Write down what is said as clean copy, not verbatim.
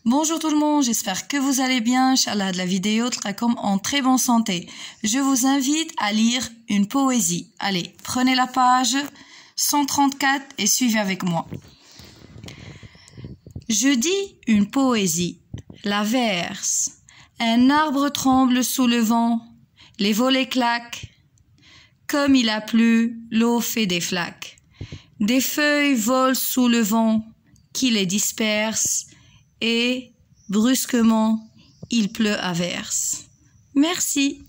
Bonjour tout le monde, j'espère que vous allez bien. Inch'Allah, de la vidéo comme en très bonne santé. Je vous invite à lire une poésie. Allez, prenez la page 134 et suivez avec moi. Je dis une poésie, la verse. Un arbre tremble sous le vent, les volets claquent. Comme il a plu, l'eau fait des flaques. Des feuilles volent sous le vent qui les disperse et, brusquement, il pleut à verse. Merci.